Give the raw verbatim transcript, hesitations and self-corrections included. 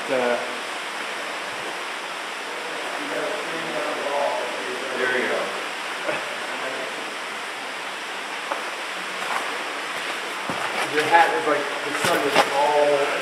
uh, there you go. Your hat is like the sun is all